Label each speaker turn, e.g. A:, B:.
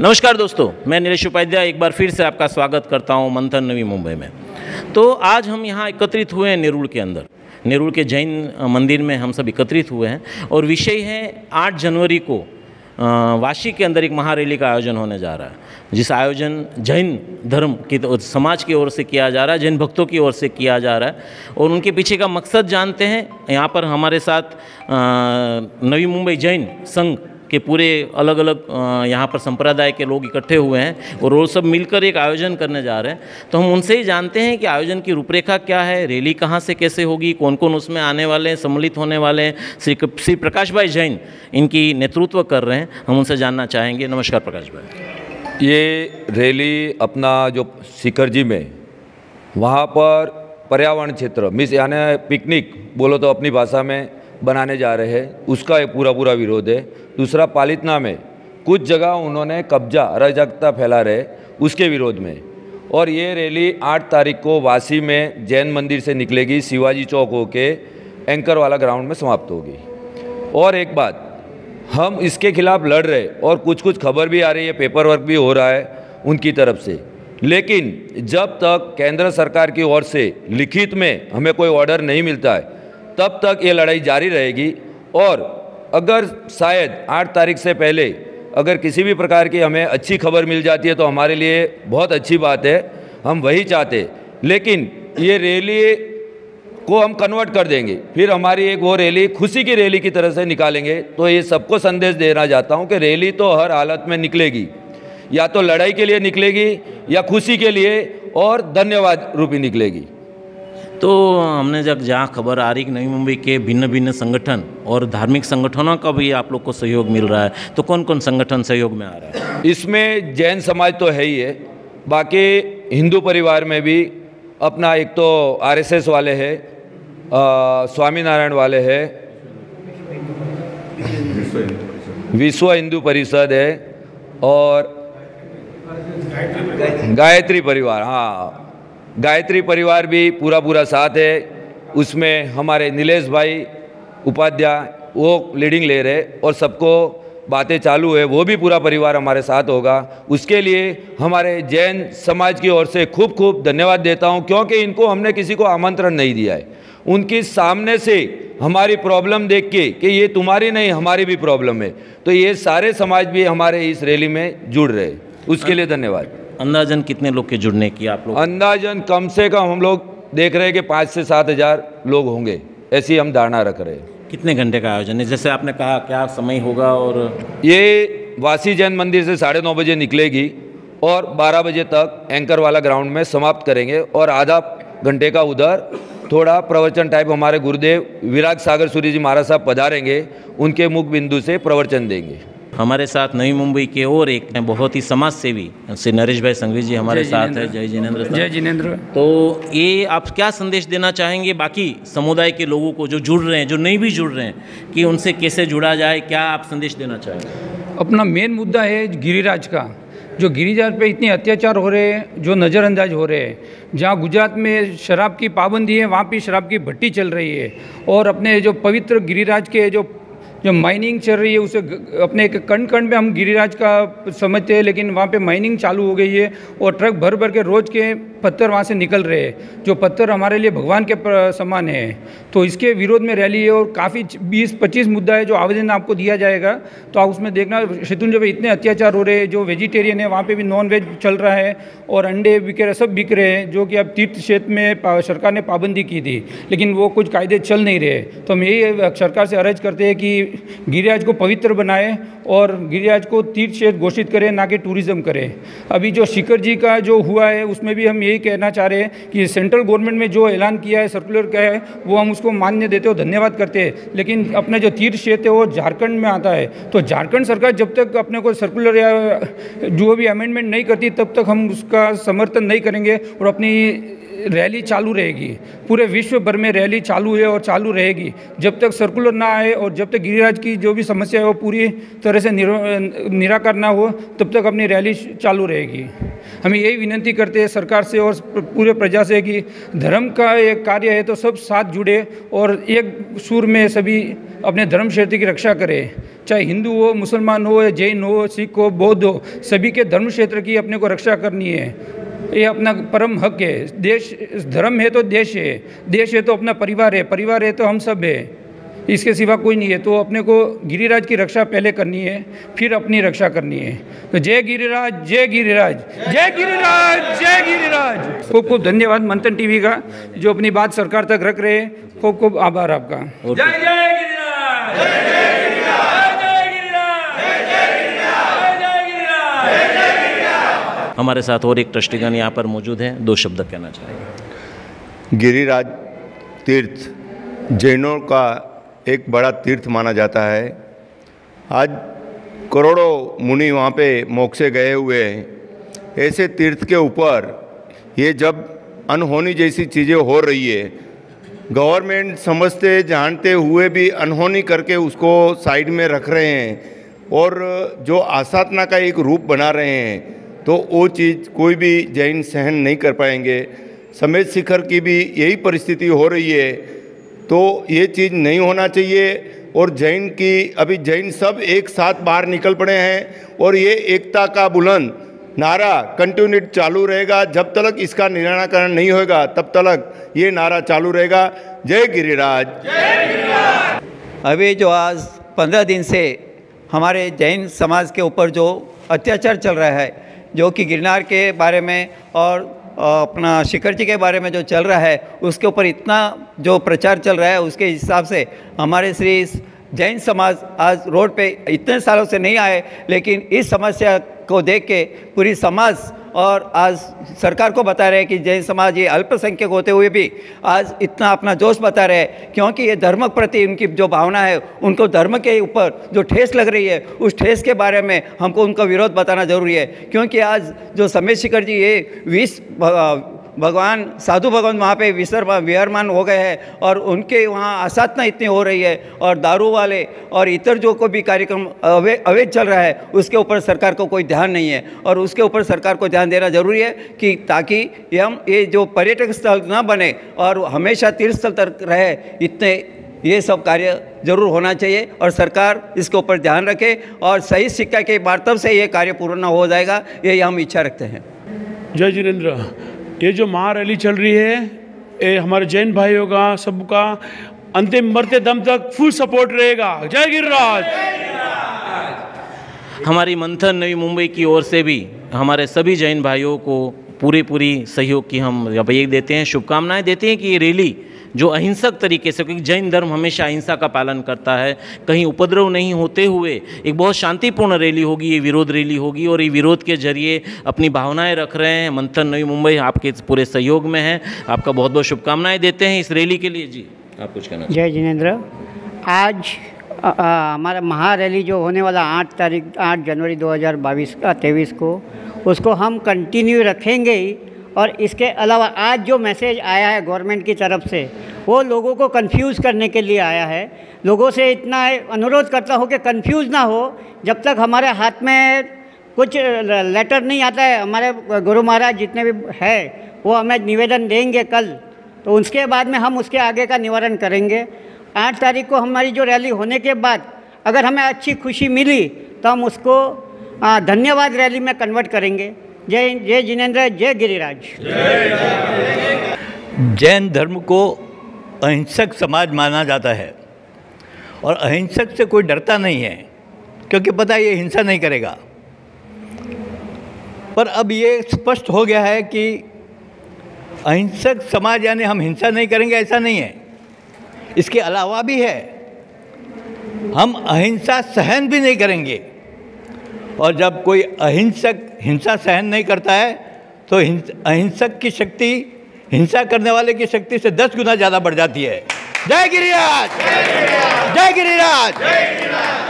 A: नमस्कार दोस्तों, मैं नीलेश उपाध्याय एक बार फिर से आपका स्वागत करता हूं मंथन नवी मुंबई में। तो आज हम यहां एकत्रित हुए हैं नेरुल के अंदर। नेरुल के जैन मंदिर में हम सब एकत्रित हुए हैं और विषय है 8 जनवरी को वाशी के अंदर एक महारैली का आयोजन होने जा रहा है, जिस आयोजन जैन धर्म की समाज की ओर से किया जा रहा है, जैन भक्तों की ओर से किया जा रहा है और उनके पीछे का मकसद जानते हैं। यहाँ पर हमारे साथ नवी मुंबई जैन संघ के पूरे अलग अलग यहाँ पर संप्रदाय के लोग इकट्ठे हुए हैं और वो सब मिलकर एक आयोजन करने जा रहे हैं। तो हम उनसे ही जानते हैं कि आयोजन की रूपरेखा क्या है, रैली कहाँ से कैसे होगी, कौन कौन उसमें आने वाले हैं, सम्मिलित होने वाले हैं। श्री प्रकाश भाई जैन इनकी नेतृत्व कर रहे हैं, हम उनसे जानना चाहेंगे। नमस्कार प्रकाश भाई।
B: ये रैली अपना जो शिखर में वहाँ पर पर्यावरण क्षेत्र मिस यानी पिकनिक बोलो तो अपनी भाषा में बनाने जा रहे हैं, उसका एक पूरा विरोध है। दूसरा, पालितना में कुछ जगह उन्होंने कब्जा अराजकता फैला रहे, उसके विरोध में। और ये रैली 8 तारीख को वाशी में जैन मंदिर से निकलेगी, शिवाजी चौक होके एंकर वाला ग्राउंड में समाप्त होगी। और एक बात, हम इसके खिलाफ लड़ रहे और कुछ खबर भी आ रही है, पेपर वर्क भी हो रहा है उनकी तरफ से, लेकिन जब तक केंद्र सरकार की ओर से लिखित में हमें कोई ऑर्डर नहीं मिलता है तब तक ये लड़ाई जारी रहेगी। और अगर शायद 8 तारीख से पहले अगर किसी भी प्रकार की हमें अच्छी खबर मिल जाती है तो हमारे लिए बहुत अच्छी बात है, हम वही चाहते। लेकिन ये रैली को हम कन्वर्ट कर देंगे, फिर हमारी एक वो रैली खुशी की रैली की तरह से निकालेंगे। तो ये सबको संदेश देना चाहता हूँ कि रैली तो हर हालत में निकलेगी, या तो लड़ाई के लिए निकलेगी या खुशी के लिए और धन्यवाद रूपी निकलेगी।
A: तो हमने जब जहाँ खबर आ रही कि नवी मुंबई के भिन्न भिन्न संगठन और धार्मिक संगठनों का भी आप लोग को सहयोग मिल रहा है, तो कौन कौन संगठन सहयोग में आ रहा है?
B: इसमें जैन समाज तो है ही है, बाकी हिंदू परिवार में भी अपना एक तो आरएसएस वाले हैं, स्वामीनारायण वाले हैं, विश्व हिंदू परिषद है और गायत्री परिवार, हाँ गायत्री परिवार भी पूरा साथ है। उसमें हमारे नीलेश भाई उपाध्याय वो लीडिंग ले रहे और सबको बातें चालू है, वो भी पूरा परिवार हमारे साथ होगा। उसके लिए हमारे जैन समाज की ओर से खूब धन्यवाद देता हूं, क्योंकि इनको हमने किसी को आमंत्रण नहीं दिया है। उनकी सामने से हमारी प्रॉब्लम देख के कि ये तुम्हारी नहीं हमारी भी प्रॉब्लम है, तो ये सारे समाज भी हमारे इस रैली में जुड़ रहे, उसके लिए धन्यवाद।
A: अंदाजन कितने लोग के जुड़ने की आप लोग?
B: अंदाजन कम से कम हम लोग देख रहे हैं कि 5 से 7 हज़ार लोग होंगे, ऐसी हम धारणा रख रहे हैं।
A: कितने घंटे का आयोजन है, जैसे आपने कहा, क्या समय होगा? और
B: ये वाशी जैन मंदिर से 9:30 बजे निकलेगी और 12 बजे तक एंकर वाला ग्राउंड में समाप्त करेंगे। और आधा घंटे का उधर थोड़ा प्रवचन टाइप हमारे गुरुदेव विराग सागर सूरी जी महाराज साहब पधारेंगे, उनके मुख बिंदु से प्रवचन देंगे।
A: हमारे साथ नवी मुंबई के और एक बहुत ही समाज सेवी श्री नरेश भाई संघवी जी हमारे साथ है। जय जिनेंद्र।
C: जय जिनेंद्र।
A: तो ये आप क्या संदेश देना चाहेंगे बाकी समुदाय के लोगों को जो जुड़ रहे हैं, जो नहीं भी जुड़ रहे हैं, कि उनसे कैसे जुड़ा जाए, क्या आप संदेश देना चाहेंगे?
C: अपना मेन मुद्दा है गिरिराज का, जो गिरिराज पे इतने अत्याचार हो रहे हैं, जो नज़रअंदाज हो रहे हैं। जहाँ गुजरात में शराब की पाबंदी है, वहाँ भी शराब की भट्टी चल रही है। और अपने जो पवित्र गिरिराज के जो माइनिंग चल रही है, उसे अपने एक कण में हम गिरिराज का समझते हैं, लेकिन वहाँ पे माइनिंग चालू हो गई है और ट्रक भर के रोज़ के पत्थर वहाँ से निकल रहे हैं, जो पत्थर हमारे लिए भगवान के समान है। तो इसके विरोध में रैली है और काफ़ी 20-25 मुद्दा है जो आवेदन आपको दिया जाएगा। तो आप उसमें देखना, शैतुंज पे इतने अत्याचार हो रहे हैं, जो वेजिटेरियन है वहाँ पर भी नॉन वेज चल रहा है और अंडे बिक रहे, सब बिक रहे हैं, जो कि अब तीर्थ क्षेत्र में सरकार ने पाबंदी की थी, लेकिन वो कुछ कायदे चल नहीं रहे। तो हम यही सरकार से अर्ज करते हैं कि गिरिराज को पवित्र बनाए और गिरिराज को तीर्थ क्षेत्र घोषित करें, ना कि टूरिज्म करें। अभी जो शिखर जी का जो हुआ है, उसमें भी हम यही कहना चाह रहे हैं कि सेंट्रल गवर्नमेंट में जो ऐलान किया है, सर्कुलर किया है, वो हम उसको मान्य देते हो, धन्यवाद करते हैं। लेकिन अपने जो तीर्थ क्षेत्र है वो झारखंड में आता है, तो झारखंड सरकार जब तक अपने को सर्कुलर या जो भी अमेंडमेंट नहीं करती, तब तक हम उसका समर्थन नहीं करेंगे और अपनी रैली चालू रहेगी। पूरे विश्व भर में रैली चालू है और चालू रहेगी जब तक सर्कुलर ना आए और जब तक गिरिराज की जो भी समस्या है वो पूरी तरह से निराकार ना हो, तब तक अपनी रैली चालू रहेगी। हमें यही विनती करते हैं सरकार से और पूरे प्रजा से कि धर्म का एक कार्य है तो सब साथ जुड़े और एक सुर में सभी अपने धर्म क्षेत्र की रक्षा करें, चाहे हिंदू हो, मुसलमान हो, जैन हो, सिख हो, बौद्ध हो, सभी के धर्म क्षेत्र की अपने को रक्षा करनी है। ये अपना परम हक है। देश धर्म है तो देश है, देश है तो अपना परिवार है, परिवार है तो हम सब है, इसके सिवा कोई नहीं है। तो अपने को गिरिराज की रक्षा पहले करनी है, फिर अपनी रक्षा करनी है। तो जय गिरिराज, जय गिरिराज, जय गिरिराज, जय गिरिराज। खूब खूब धन्यवाद मंथन टीवी का जो अपनी बात सरकार तक रख रहे हैं। खूब खूब आभार आपका।
A: और
C: जय जय गिरिराज, जय जय गिरिराज, जय गिरिराज, जय गिरिराज, जय गिरिराज, जय गिरिराज।
A: हमारे साथ और एक ट्रस्टीगण यहाँ पर मौजूद हैं, 2 शब्द कहना चाहेंगे।
D: गिरिराज तीर्थ जैनों का एक बड़ा तीर्थ माना जाता है। आज करोड़ों मुनि वहाँ पे मोक्ष से गए हुए हैं। ऐसे तीर्थ के ऊपर ये जब अनहोनी जैसी चीज़ें हो रही है, गवर्नमेंट समझते जानते हुए भी अनहोनी करके उसको साइड में रख रहे हैं और जो आसाधना का एक रूप बना रहे हैं, तो वो चीज़ कोई भी जैन सहन नहीं कर पाएंगे। समेत शिखर की भी यही परिस्थिति हो रही है, तो ये चीज़ नहीं होना चाहिए। और जैन की अभी जैन सब एक साथ बाहर निकल पड़े हैं और ये एकता का बुलंद नारा कंटिन्यूट चालू रहेगा। जब तक इसका निराकरण नहीं होगा तब तक ये नारा चालू रहेगा। जय गिरिराज, जय गिरिराज।
E: अभी जो आज 15 दिन से हमारे जैन समाज के ऊपर जो अत्याचार चल रहा है, जो कि गिरनार के बारे में और अपना शिखर जी के बारे में जो चल रहा है, उसके ऊपर इतना जो प्रचार चल रहा है, उसके हिसाब से हमारे श्री जैन समाज आज रोड पे इतने सालों से नहीं आए, लेकिन इस समस्या को देख के पूरी समाज और आज सरकार को बता रहे हैं कि जैन समाज ये अल्पसंख्यक होते हुए भी आज इतना अपना जोश बता रहे हैं, क्योंकि ये धर्म प्रति उनकी जो भावना है, उनको धर्म के ऊपर जो ठेस लग रही है, उस ठेस के बारे में हमको उनका विरोध बताना जरूरी है। क्योंकि आज जो समेत शिखर जी ये 20 भगवान साधु भगवान वहाँ पे विहरमान हो गए हैं और उनके वहाँ आसाधना इतनी हो रही है और दारू वाले और इतर जो को भी कार्यक्रम अवैध चल रहा है, उसके ऊपर सरकार को कोई ध्यान नहीं है और उसके ऊपर सरकार को ध्यान देना जरूरी है कि ताकि हम ये जो पर्यटक स्थल ना बने और हमेशा तीर्थ स्थल तक रहे, इतने ये सब कार्य जरूर होना चाहिए और सरकार इसके ऊपर ध्यान रखे और सही सिक्का के बाद तब से ये कार्य पूर्ण हो जाएगा, यही हम इच्छा रखते हैं।
F: जय जिनेंद्र। ये जो महारैली चल रही है, ये हमारे जैन भाइयों का सबका अंतिम मरते दम तक फुल सपोर्ट रहेगा। जय गिरिराज।
A: हमारी मंथन नवी मुंबई की ओर से भी हमारे सभी जैन भाइयों को पूरी सहयोग की हम ये देते हैं, शुभकामनाएं देते हैं कि ये रैली जो अहिंसक तरीके से, क्योंकि जैन धर्म हमेशा अहिंसा का पालन करता है, कहीं उपद्रव नहीं होते हुए एक बहुत शांतिपूर्ण रैली होगी, ये विरोध रैली होगी और ये विरोध के जरिए अपनी भावनाएं रख रहे हैं। मंथन नवी मुंबई आपके पूरे सहयोग में है, आपका बहुत बहुत शुभकामनाएं देते हैं इस रैली के लिए। जी आप कुछ कहना?
G: जय जिनेंद्र। आज हमारा महारैली जो होने वाला 8 जनवरी 2023 को, उसको हम कंटिन्यू रखेंगे ही। और इसके अलावा आज जो मैसेज आया है गवर्नमेंट की तरफ से, वो लोगों को कंफ्यूज करने के लिए आया है। लोगों से इतना अनुरोध करता हूँ कि कंफ्यूज ना हो। जब तक हमारे हाथ में कुछ लेटर नहीं आता है, हमारे गुरु महाराज जितने भी है वो हमें निवेदन देंगे कल, तो उसके बाद में हम उसके आगे का निवारण करेंगे। 8 तारीख को हमारी जो रैली होने के बाद अगर हमें अच्छी खुशी मिली तो हम उसको धन्यवाद रैली में कन्वर्ट करेंगे। जय जिनेंद्र, जय गिरिराज।
H: जैन धर्म को अहिंसक समाज माना जाता है और अहिंसक से कोई डरता नहीं है, क्योंकि पता है ये हिंसा नहीं करेगा। पर अब ये स्पष्ट हो गया है कि अहिंसक समाज यानी हम हिंसा नहीं करेंगे, ऐसा नहीं है। इसके अलावा भी है, हम अहिंसा सहन भी नहीं करेंगे। और जब कोई अहिंसक हिंसा सहन नहीं करता है तो अहिंसक की शक्ति हिंसा करने वाले की शक्ति से 10 गुना ज़्यादा बढ़ जाती है। जय गिरिराज, जय गिरिराज।